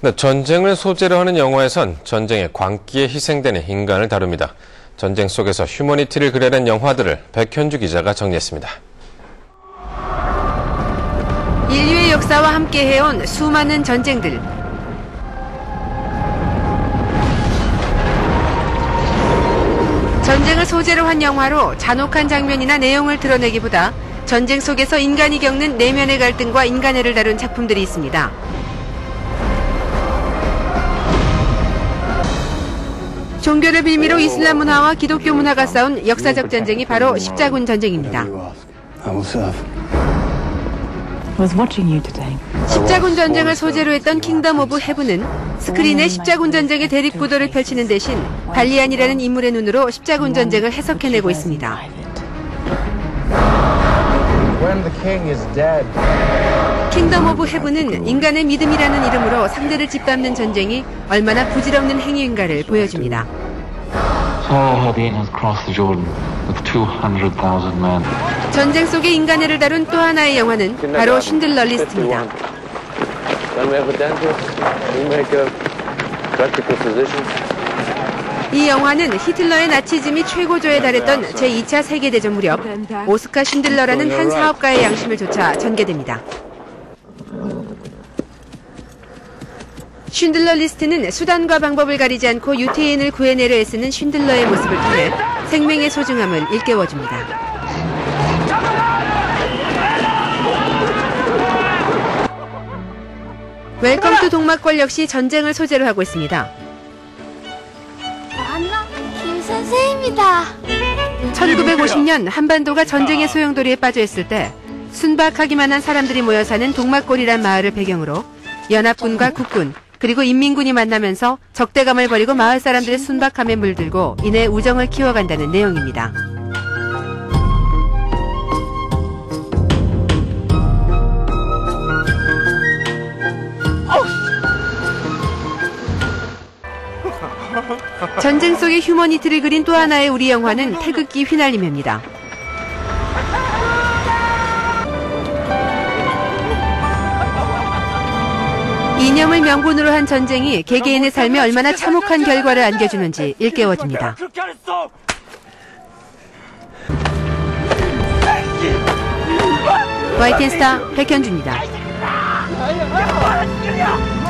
네, 전쟁을 소재로 하는 영화에선 전쟁의 광기에 희생되는 인간을 다룹니다. 전쟁 속에서 휴머니티를 그려낸 영화들을 백현주 기자가 정리했습니다. 인류의 역사와 함께 해온 수많은 전쟁들. 전쟁을 소재로 한 영화로 잔혹한 장면이나 내용을 드러내기보다 전쟁 속에서 인간이 겪는 내면의 갈등과 인간애를 다룬 작품들이 있습니다. 종교를 빌미로 이슬람 문화와 기독교 문화가 싸운 역사적 전쟁이 바로 십자군 전쟁입니다. 십자군 전쟁을 소재로 했던 킹덤 오브 헤븐은 스크린에 십자군 전쟁의 대립구도를 펼치는 대신 발리안이라는 인물의 눈으로 십자군 전쟁을 해석해내고 있습니다. 킹덤 오브 헤븐은 인간의 믿음이라는 이름으로 상대를 짓밟는 전쟁이 얼마나 부질없는 행위인가를 보여줍니다. 전쟁 속의 인간애를 다룬 또 하나의 영화는 바로 쉰들러 리스트입니다. 이 영화는 히틀러의 나치즘이 최고조에 달했던 제2차 세계대전 무렵 오스카 쉰들러라는 한 사업가의 양심을 좇아 전개됩니다. 쉰들러 리스트는 수단과 방법을 가리지 않고 유태인을 구해내려 애쓰는 쉰들러의 모습을 통해 생명의 소중함을 일깨워줍니다. 웰컴 투 동막골 역시 전쟁을 소재로 하고 있습니다. 안나, 김 선생입니다. 1950년 한반도가 전쟁의 소용돌이에 빠져 있을 때 순박하기만 한 사람들이 모여 사는 동막골이란 마을을 배경으로 연합군과 국군 그리고 인민군이 만나면서 적대감을 버리고 마을 사람들의 순박함에 물들고 이내 우정을 키워간다는 내용입니다. 전쟁 속의 휴머니티를 그린 또 하나의 우리 영화는 태극기 휘날리며입니다. 이념을 명분으로 한 전쟁이 개개인의 삶에 얼마나 참혹한 결과를 안겨주는지 일깨워줍니다. YTN 스타 백현주입니다.